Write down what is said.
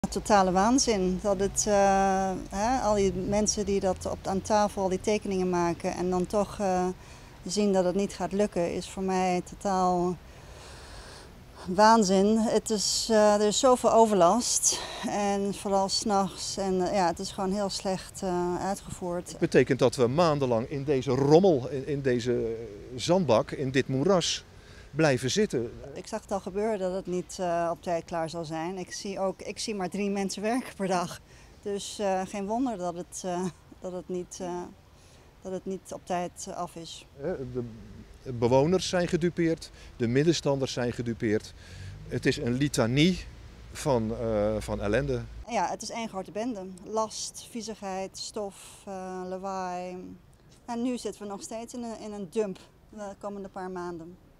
Totale waanzin. Dat het, al die mensen die dat aan tafel, al die tekeningen maken en dan toch zien dat het niet gaat lukken, is voor mij totaal waanzin. Er is zoveel overlast en vooral 's nachts en het is gewoon heel slecht uitgevoerd. Dat betekent dat we maandenlang in deze rommel, in deze zandbak, in dit moeras blijven zitten. Ik zag het al gebeuren dat het niet op tijd klaar zal zijn. Ik zie maar 3 mensen werken per dag. Dus geen wonder dat het niet op tijd af is. De bewoners zijn gedupeerd, de middenstanders zijn gedupeerd. Het is een litanie van ellende. Ja, het is één grote bende. Last, viezigheid, stof, lawaai. En nu zitten we nog steeds in een dump de komende paar maanden.